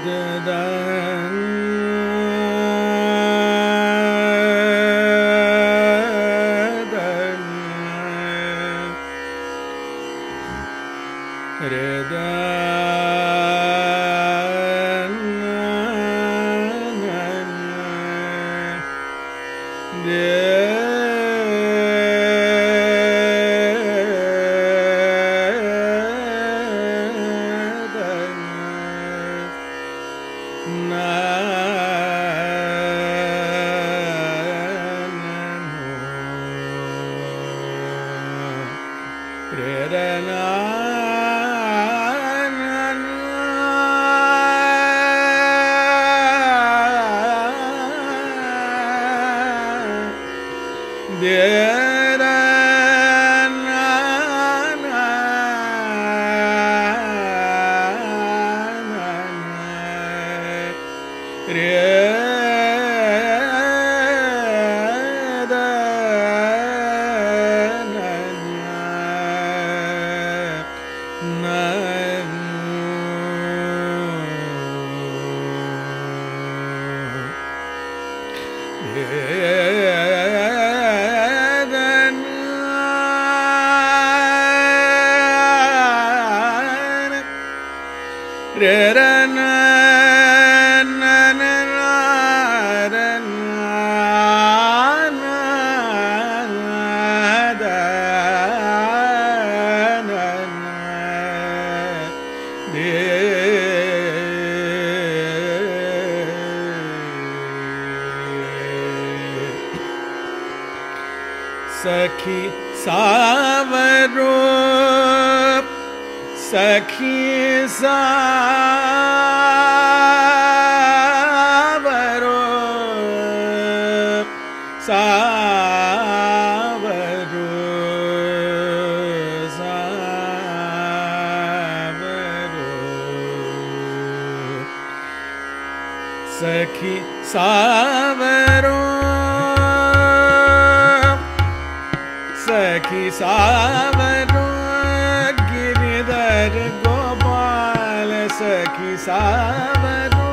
सखी सावरो सखी सावरो सावरो सावरो सखी सावरो सखी सावरो गिरिधर गोपाल सखी सावरो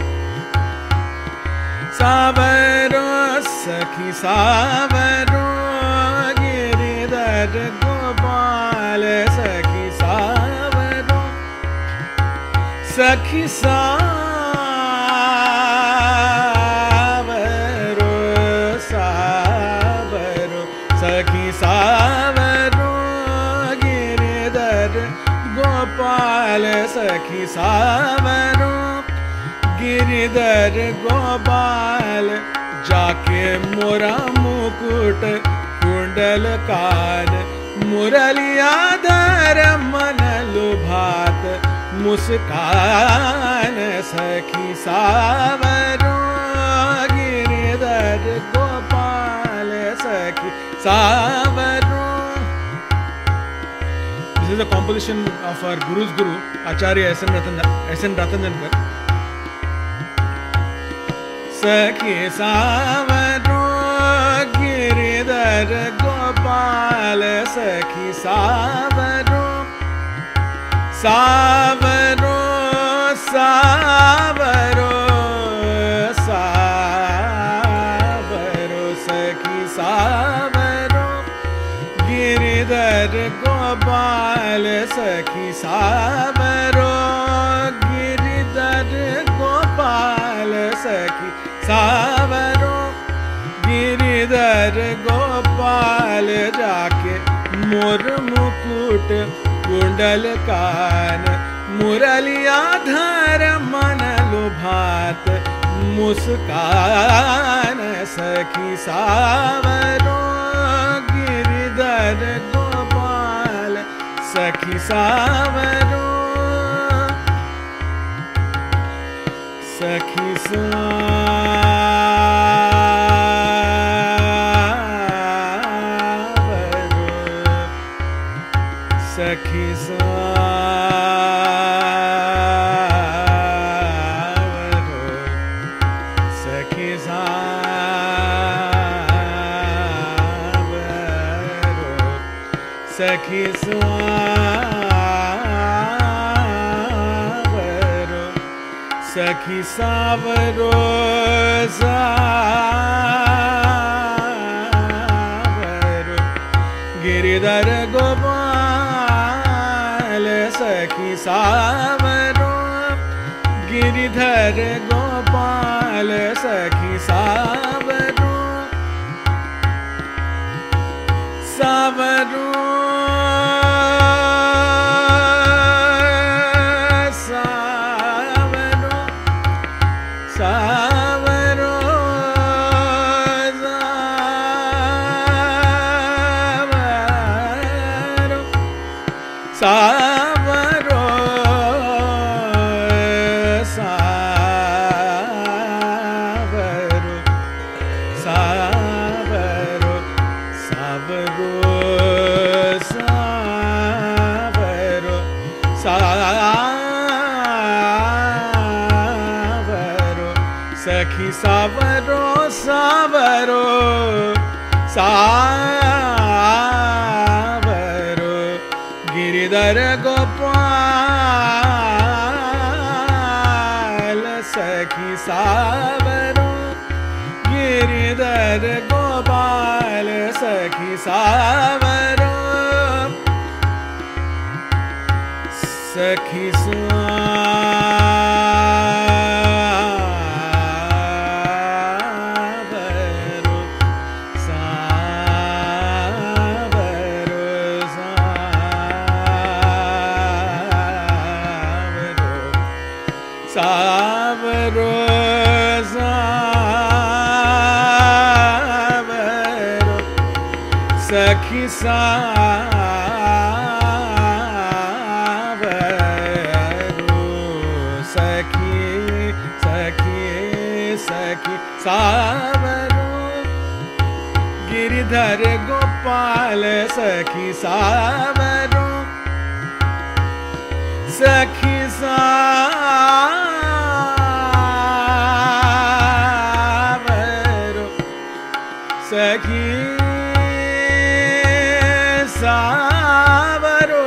सावरो सखी सावरो गिरिधर गोपाल सखी सावरो सखी सावरो सावरो सखी सावरो गिरिधर गोपाल सखी सावरो गिरिधर गोपाल जाके मोरा मुकुट कुंडल कान मुरलियाधर मन लुभात मुस्कान सखी सावरो गिरिधर गोपाल सखी सावरो. This is a composition of our Guru's Guru, Acharya S.N. Ratanjankar. Sakhi Saavaro Giridhar Gopal Sakhi Saavaro Saavaro Saavaro Saavaro Sakhi Saavaro Giridhar Gopal Sakhi Saavaro Giridhar Gopal Sakhi Saavaro Giridhar Gopal जाके मोर मुकुट कुंडल कान मुरलियाधर मन लुभात मुस्कान सखी सावरो गिरिधर गोपाल सखी सावरो सखी सखी सावरो सखी सावरो सखी सावरो सखी सावरो सावरो गिरिधर गोपाल सखी सावरो गिरिधर गोपाल सखी सावरो सावरो सावरो सावरो सावरो सावरो सावरो सावरो सावरो सखी सावरो सावरो सावरो गिरिधर गोपाल सखी सावरो गिरिधर गोपाल सखी सावरो सखी सावरो सावरो सावरो सावरो सावरो सखी सावरो सखी सखी सखी सावरो गिरिधर गोपाल सखी सावरो सखी सावरो सखी सावरो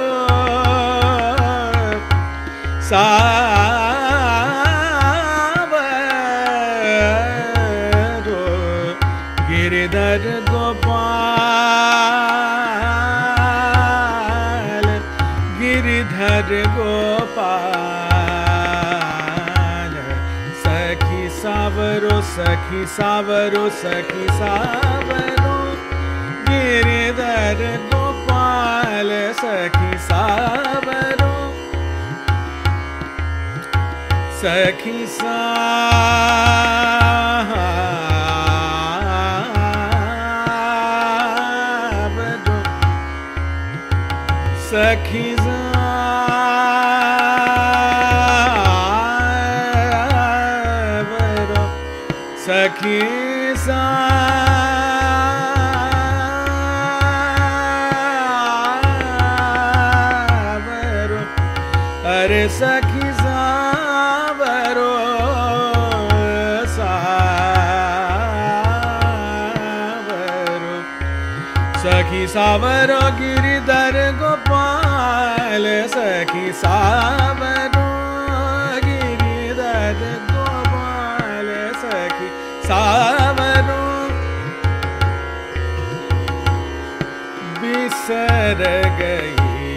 सावरो गिरिधर गोपाल गिरिधर गोपाल सखी सावरो सखी सावरो सखी सावरो गिरिधर गोपाल सखी सावरो सखी सावरो सखी सावरो सखी सावरो अरे सखी सावरो सावरो सखी सावरो गिरिधर गोपाल सखी सावरो गिरिधर गोपाल सखी सावरो बिसर गई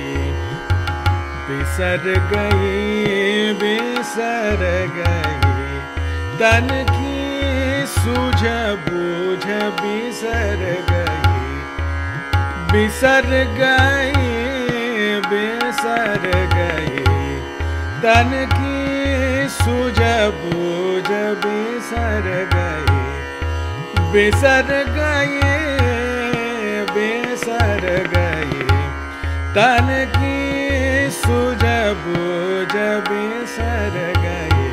बिसर गई बिसर गई तन की सूझ बूझ बिसर गई बिसर गई बिसर गई तन की सूझ बूझ बिसर गई बिसर गई बिसर गई तन की सूझ बूझ बिसर गई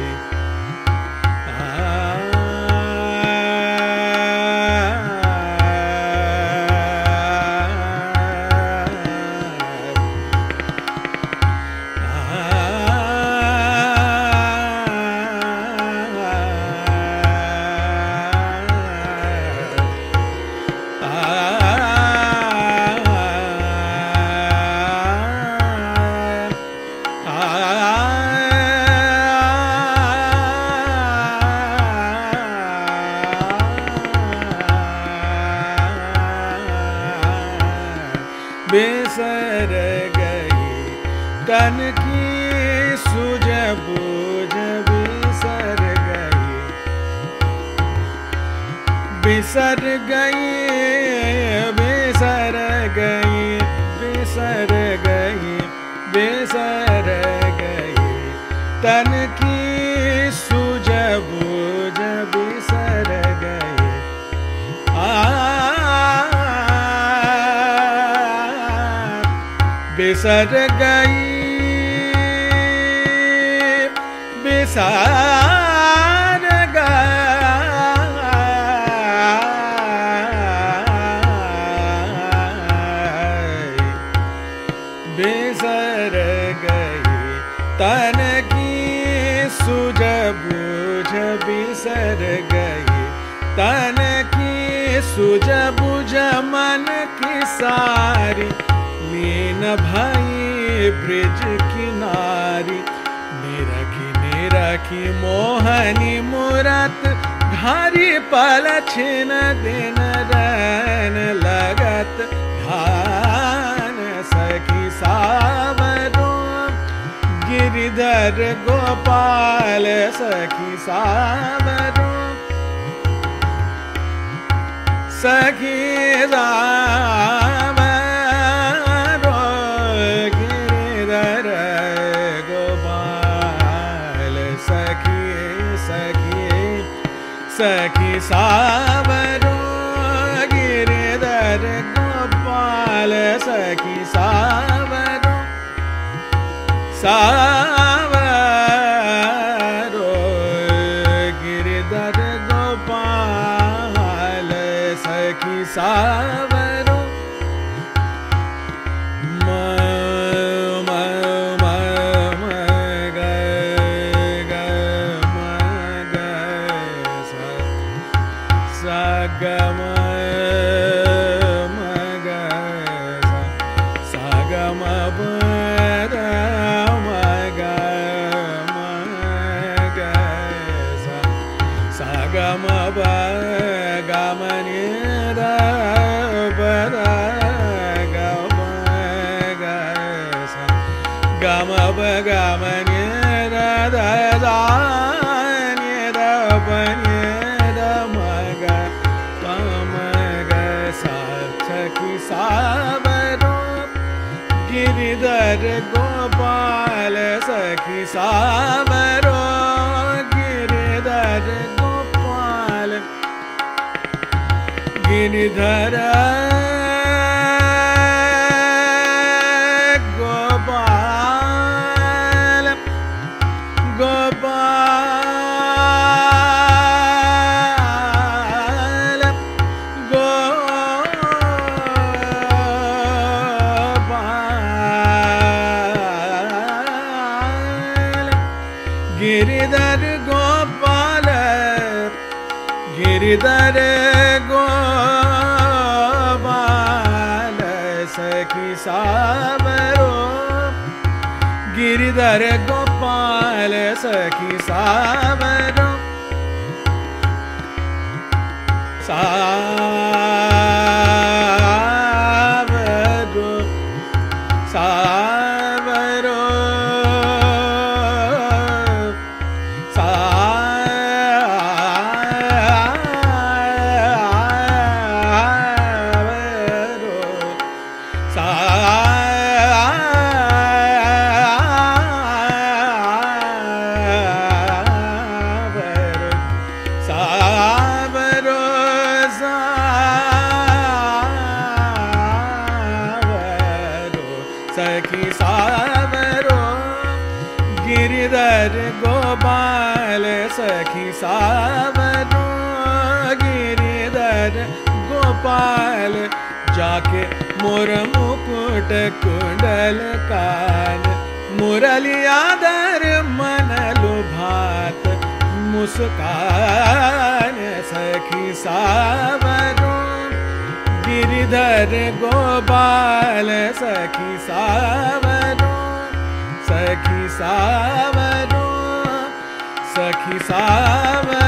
बिसर गई तन की सूझ बूझ बिसर गई, बिसर गई, बिसर गई, बिसर गई, बिसर गई तन की सूझ बूझ बिसर गई। बिसर गई, बिसर गई, बिसर गई तन की सूझ बूझ बिसर गई, तन की सूझ बूझ मन की सारी लीन भाई ब्रिज किनारी। निरखी निरखी मोहनी मूरत धारी पल छिन दिन रैन लगत ध्यान। सखी सावरो गिरिधर गोपाल, सखी सावरो सखी सावरो गिरिधर गोपाल, सखी सखी सखी सावरो गिरिधर गोपाल, सखी सावरो सावरो गिरिधर गोपाल, सखी सावरो। म म म म ग ग म ग सा सा ग म म ग सा सा ग म प द म ग म ग सा सा ग म प ग म नि द प द ग म ग सा ग म प ग म नि द द दा नि द प नि द म ग प म ग सा सखी सावरो गिरिधर गोपाल, सखी सावरो गिरिधर गोपाल, गिरिधर गोपाल, गोपाल, गोपाल, गिरिधर गोपाल, गिरिधर गोपाल, सखी सावरो गिरिधर गोपाल, सखी सावरो सावरो सावरो सखी सावरो गिरिधर गोपाल, सखी सावरो गिरिधर गोपाल, जाके मोर मुकुट कुंडल कान, मुरलियाधर मन लुभात मुस्कान। सखी सावरो गिरिधर गोपाल, सखी सावरो सखी सावरो सखी सावरो।